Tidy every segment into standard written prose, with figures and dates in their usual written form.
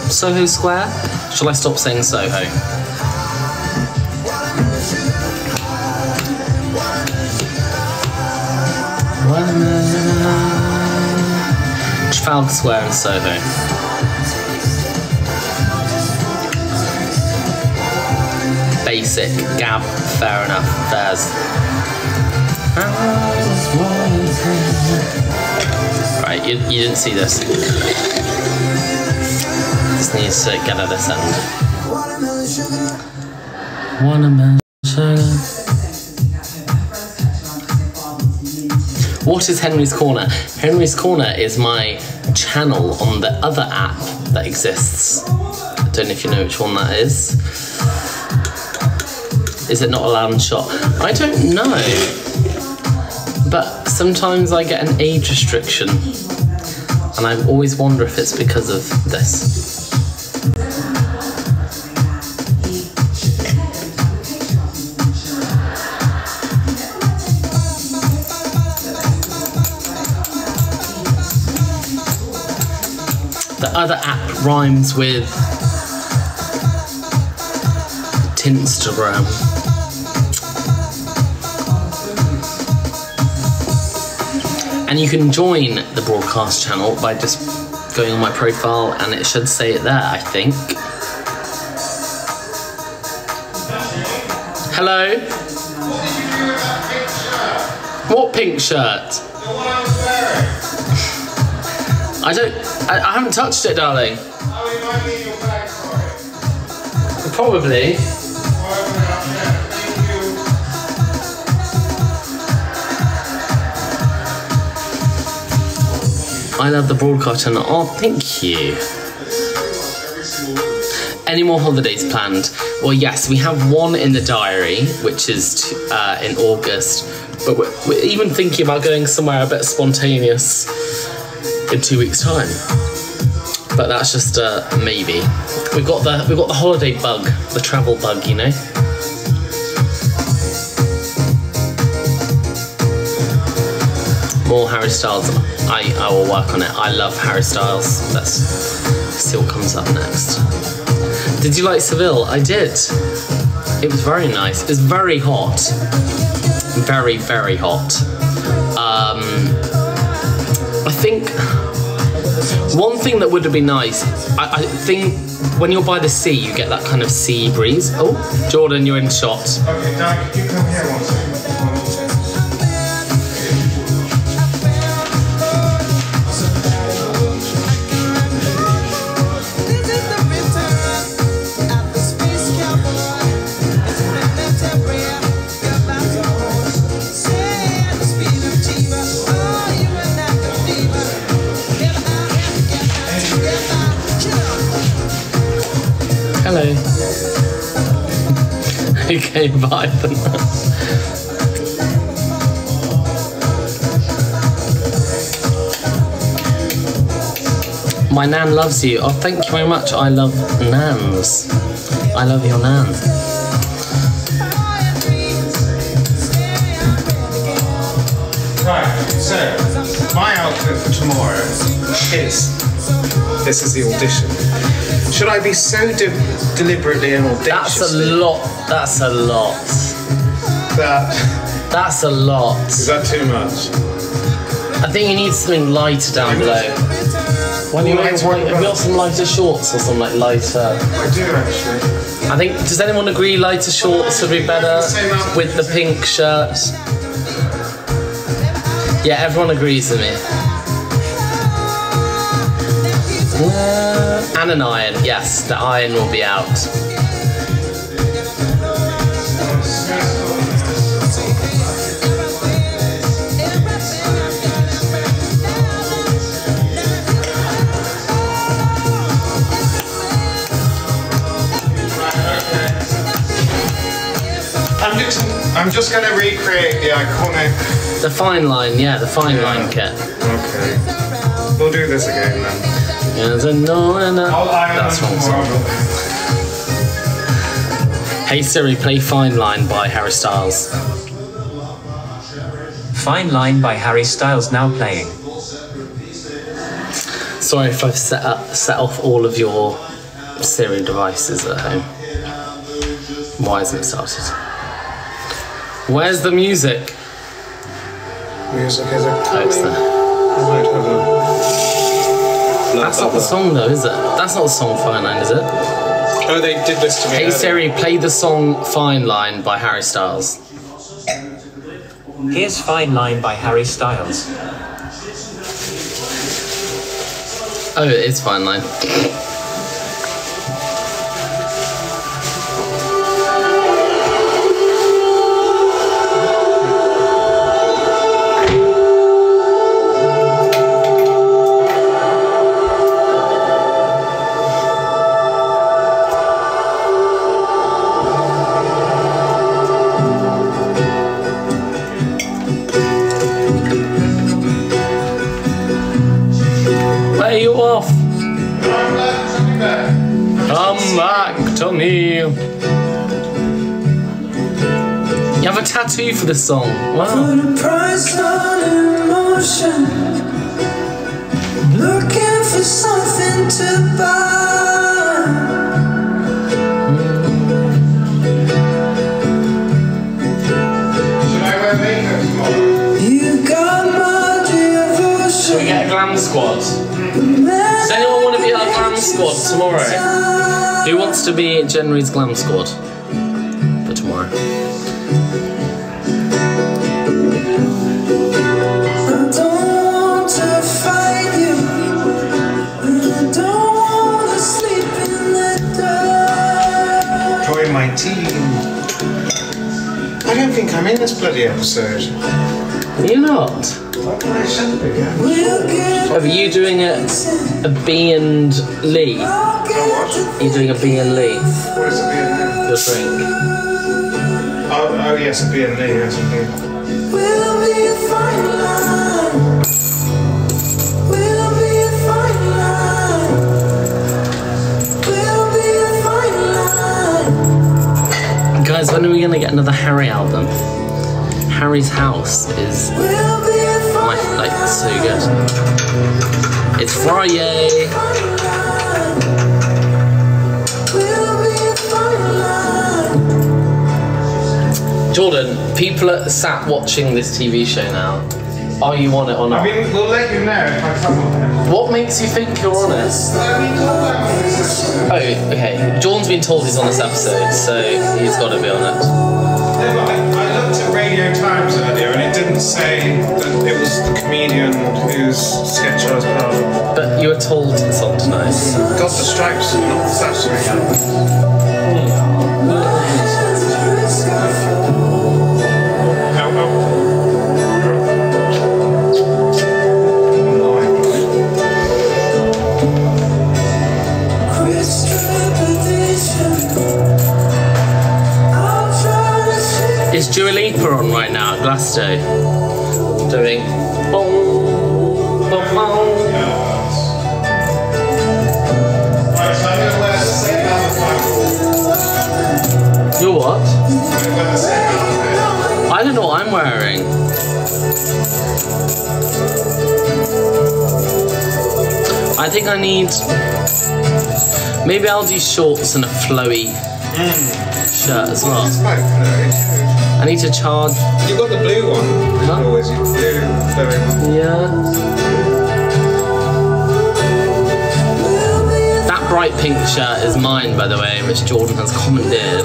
Soho Square? Shall I stop saying Soho? Trafalgar Square in Soho. Basic, Gab, fair enough, fairs. Right, you didn't see this. Just needs to get at this end. Watermelon sugar. What is Henry's Corner? Henry's Corner is my channel on the other app that exists. I don't know if you know which one that is. Is it not a lounge shot? I don't know. But sometimes I get an age restriction. And I always wonder if it's because of this. The other app rhymes with Tinstagram. And you can join the broadcast channel by just going on my profile, and it should say it there, I think. Hello? What pink shirt? The one I was wearing. I haven't touched it, darling. Oh, you might need your bag for it. Probably. I love the broadcast channel. Oh, thank you. Any more holidays planned? Well, yes, we have one in the diary, which is in August. But we're even thinking about going somewhere a bit spontaneous in 2 weeks' time. But that's just a maybe. We've got the holiday bug, the travel bug, you know. More Harry Styles. I will work on it. I love Harry Styles. Let's see what comes up next. Did you like Seville? I did. It was very nice. It was very hot. Very, very hot. I think one thing that would have been nice, I think when you're by the sea, you get that kind of sea breeze. Oh, Jordan, you're in shot. Okay, Doug, you come here one second. Hello. Okay, bye for now. My nan loves you. Oh, thank you very much. I love nans. I love your nan. Right, so my outfit for tomorrow is, this is the audition. Should I be so deliberately and audaciously? That's a lot. That's a lot. Is that too much? I think you need something lighter down below. Have you got some lighter shorts or some like lighter? I do actually. I think, does anyone agree lighter shorts would be better with the pink shirt? Yeah, everyone agrees with me. And an iron, yes, the iron will be out. I'm just going to recreate the iconic... The fine line, yeah, the fine line kit. Okay. We'll do this again then. That's wrong song. Hey Siri, play Fine Line by Harry Styles. Fine Line by Harry Styles now playing. Sorry if I've set off all of your Siri devices at home. Why hasn't it started? Where's the music? Music is a Oh, it's there. That's not the song though, is it? That's not the song Fine Line, is it? Oh, they did this to me. Hey earlier. Siri, play the song Fine Line by Harry Styles. Here's Fine Line by Harry Styles. Oh, it is Fine Line. Where are you off? Come back to me. You have a tattoo for this song. Wow. Put a price on emotion. Looking for something to buy. Should I wear makeup tomorrow? You got my devotion. Should we get a glam squad? Does anyone want to be our glam squad tomorrow? Who wants to be Jenry's glam squad for tomorrow? I don't want to fight you. And I don't want to sleep in the dark. Join my team. I don't think I'm in this bloody episode. You're not. What can I should be? Yeah. We'll get Are you doing a B and Lee? You're doing a B and Lee. What is it being now? Your drink. Oh yes, a B&D, yes indeed. We'll be a fine line. We'll be a fine line. We'll be a fine line. Guys, when are we gonna get another Harry album? Harry's House is We'll be a fine like so good. It's Friday. We'll be a fine line. Jordan, people are sat watching this TV show now. Are you on it or I not? mean, we'll let you know if I come on it. What makes you think you're on it? Oh, okay. Jordan's been told he's on this episode, so he's got to be on it. I looked at Radio Times earlier and it didn't say that it was the comedian whose sketch I was part of. But you were told it's on tonight. Got the stripes and not the statutory. Is Dua Lipa on right now at Glasgow? Doing boom, boom, boom. Right, so I'm going to wear the same outfit. You're what? I'm going to wear the same outfit. I don't know what I'm wearing. I think I need... Maybe I'll do shorts and a flowy shirt as well. It's quite blurry. I need to charge... You've got the blue one. Huh? Always your blue, blurry one. Yeah. That bright pink shirt is mine, by the way, which Jordan has commandeered.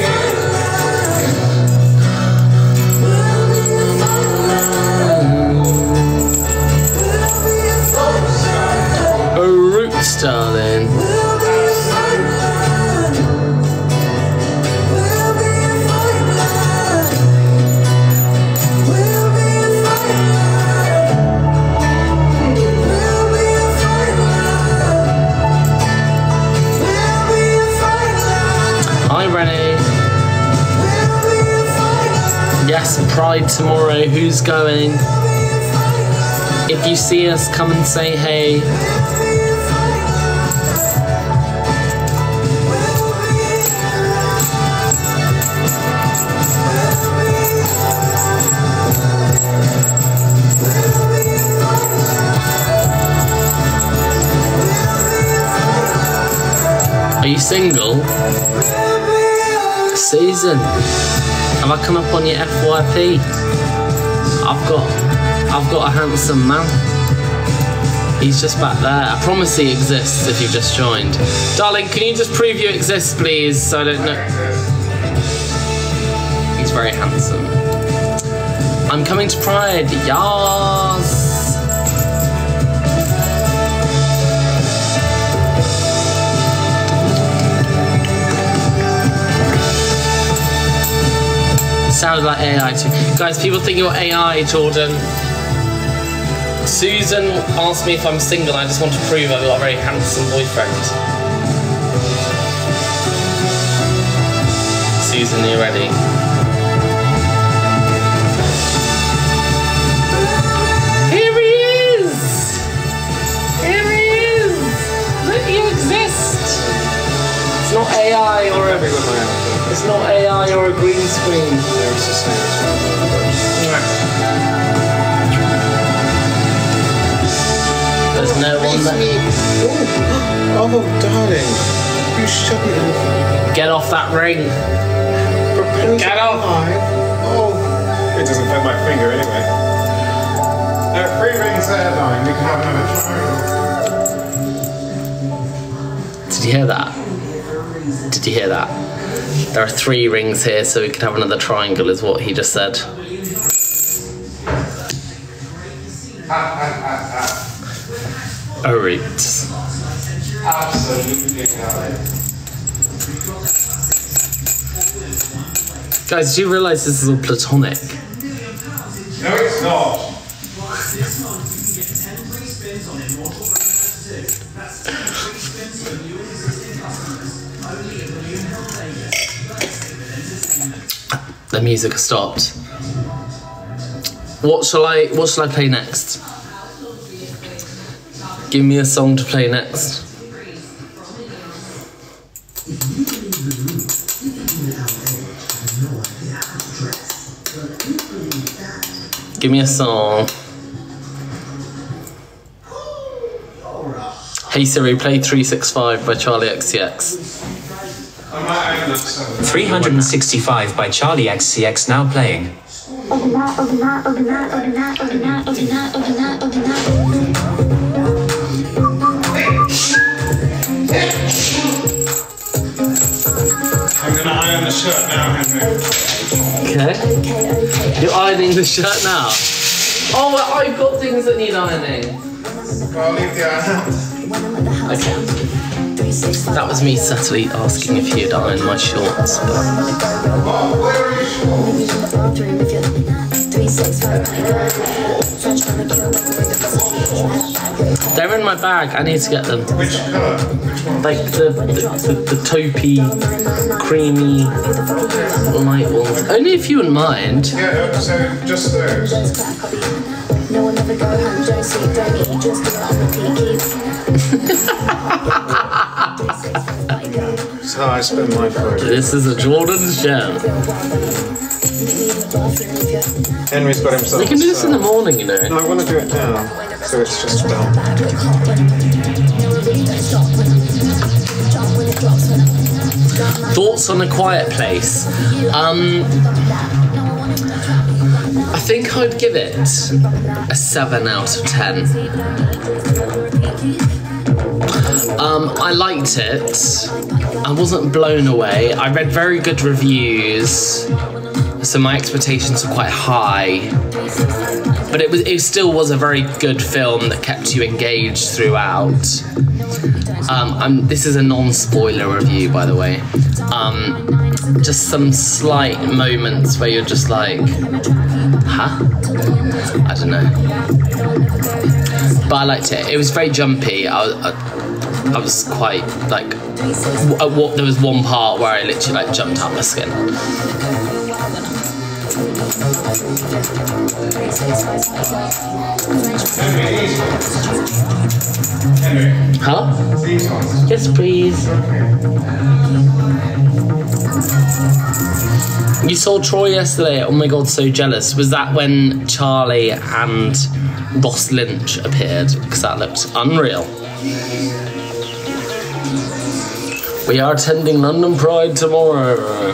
Roots, darling. Hi, Rennie. Yes, Pride tomorrow. Who's going? If you see us, come and say hey. Are you single? Susan, have I come up on your FYP? I've got a handsome man. He's just back there. I promise he exists if you've just joined. Darling, can you just prove you exist, please? So I don't know. He's very handsome. I'm coming to Pride. Yas. Sounded like AI too. Guys, people think you're AI, Jordan. Susan asked me if I'm single. I just want to prove I've got a very handsome boyfriend. Susan, are you ready? Here he is! Here he is! Look, you exist! It's not AI or a... It's not AI or a green screen. There's no one there. Oh, darling. You shouldn't. Get off that ring. Get off. Oh. It doesn't fit my finger anyway. There are 3 rings there, darling. You can have another triangle. Did you hear that? Did you hear that? There are 3 rings here, so we could have another triangle, is what he just said. A root. Absolutely. Guys, do you realise this is all platonic? No, it's not. The music has stopped. What shall I play next? Give me a song to play next. Give me a song. Hey Siri, play 365 by Charlie XCX. 365 by Charlie XCX now playing. I'm gonna iron the shirt now, Henry. Okay. You're ironing the shirt now? Oh, well, I've got things that need ironing. Well, I'll leave the iron out. Okay. That was me subtly asking if you'd iron my shorts. But... They're in my bag. I need to get them. Which colour? Which one? Like the taupey, creamy, light ones. Only if you wouldn't mind. Yeah, so just those. So I spend my phone. This is a Jordan's gem. Henry's got himself. We can do this in the morning, you know. No, I want to do it now, so it's just done. Thoughts on A Quiet Place? I think I'd give it a 7 out of 10. I liked it. I wasn't blown away. I read very good reviews, so my expectations were quite high. But it still was a very good film that kept you engaged throughout. This is a non-spoiler review, by the way. Just some slight moments where you're just like, huh? I don't know. But I liked it. It was very jumpy. I was quite like, there was one part where I literally like jumped out my skin. Huh? Yes, please. You saw Troy yesterday. Oh my god, so jealous. Was that when Charlie and Ross Lynch appeared? Because that looked unreal. We are attending London Pride tomorrow.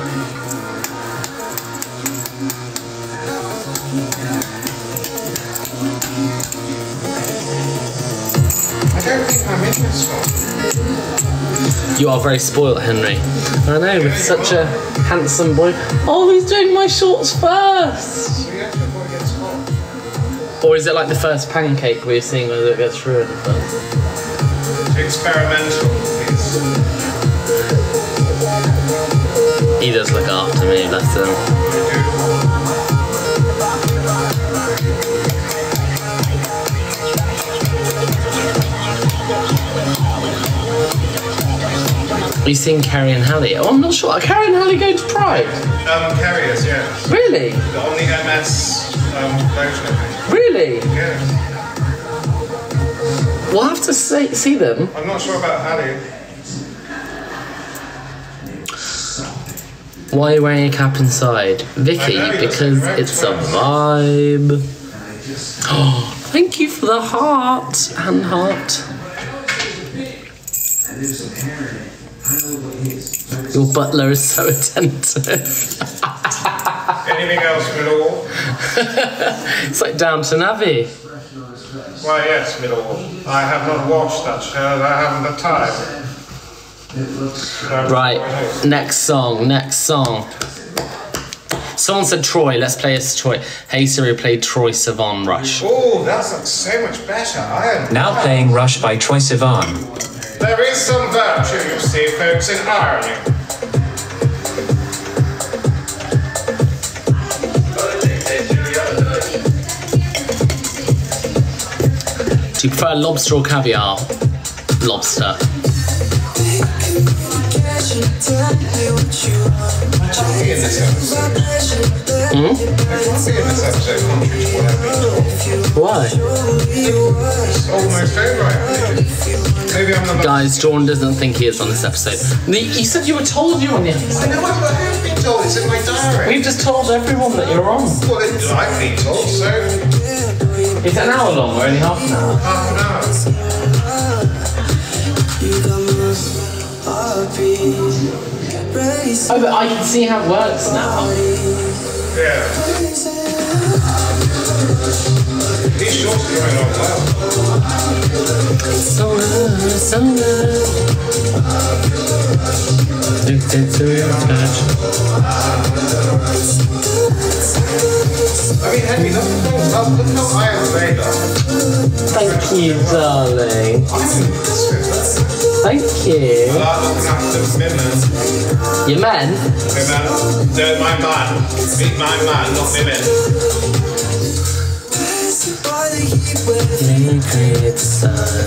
I don't think I'm in this one. You are very spoilt, Henry. I know, with such a handsome boy. Oh, he's doing my shorts first! Or is it like the first pancake where you're seeing whether it gets through it first? Experimental, please. He does look after me, bless him. Are you seeing Carrie and Hallie? Oh, I'm not sure. Are Carrie and Hallie going to Pride? Carriers, yes. Really? On the MS version. Really? Yes. We'll have to see them. I'm not sure about Hallie. Why are you wearing a cap inside? Vicky, because it's a vibe. Oh, thank you for the heart. Hand heart. Your butler is so attentive. Anything else, Middle? It's like Downton Abbey. Why, yes, Middle. I have not watched that show. I haven't the time. Right, next song. Someone said Troy, let's play as Troy. Hey Siri, play Troy Sivan Rush. Oh, that's so much better. Now playing Rush by Troy Sivan. There is some virtue, you see, folks, in irony. Do you prefer lobster or caviar? Lobster. Why? Almost over, I think. Maybe I'm the Guys, Jordan doesn't think he is on this episode. You said you were told you were on the episode. I know, I have been told. It's in my diary. We've just told everyone that you're on. Well, I've been told, so It's an hour long or only half an hour? half an hour. Oh, but I can see how it works now. Yeah. These shorts are going on well. So good, so good. Addicted to your touch. I mean, Henry, look how I am made up. Thank you, darling. Thank you. I like looking after women. Your men? Women. They're my man. Meet my man, not women. Create the sun.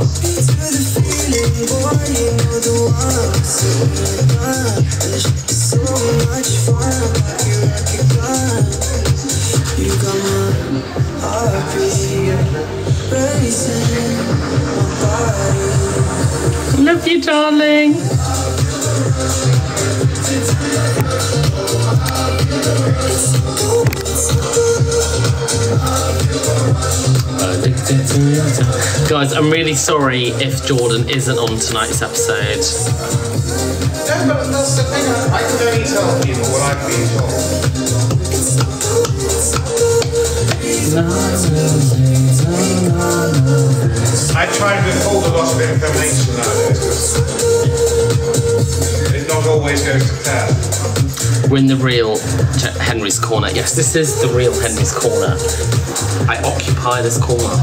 Love you, darling. Guys, I'm really sorry if Jordan isn't on tonight's episode. No, but that's the thing. I can only tell people what I've been told. I try and withhold a lot of information nowadays. It not always goes to plan. We're in the real Henry's Corner. Yes, this is the real Henry's Corner. I occupy this corner.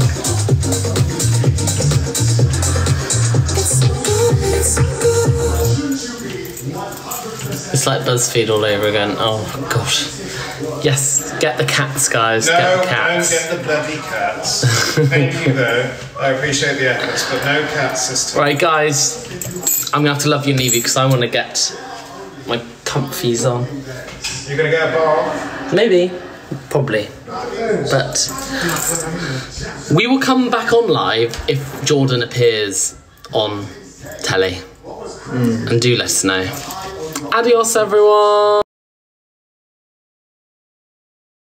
It's like BuzzFeed all over again. Oh gosh. Yes, get the cats, guys. No, get the cats. don't get the bloody cats. Thank you though. I appreciate the efforts, but no cats this time. Right, guys. I'm gonna have to love you and leave you because I want to get my comfies on. You're gonna get a bar? Maybe. Probably. But we will come back on live if Jordan appears on telly. And do let us know. Adios, everyone.